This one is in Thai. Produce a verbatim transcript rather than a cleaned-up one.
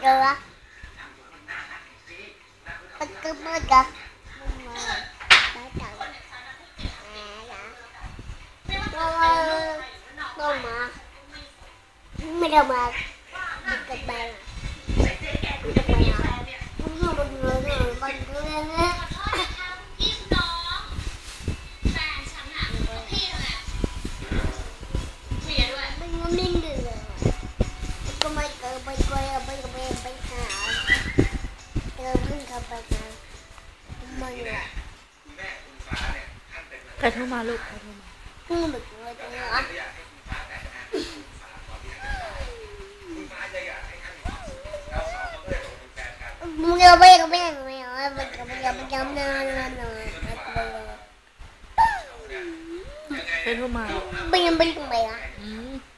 Pagkawa. Pagkabaga. Mama. Mama. Pagkabaga. ใครโทรมาลูกใครโทรมามึงเอาไปกับแม่ไหมอ่ะมันกับมันกับมันจำนานนานนานใครโทรมาไปยังไปทำไมอ่ะ